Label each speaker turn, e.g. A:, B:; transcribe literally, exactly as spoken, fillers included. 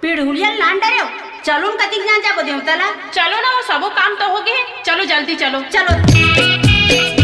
A: पीढ़ुलिया लान डरे हो चलो न कतिक जान जाबो देवतला।
B: चलो ना वो सबो काम तो हो गए, चलो जल्दी चलो
A: चलो।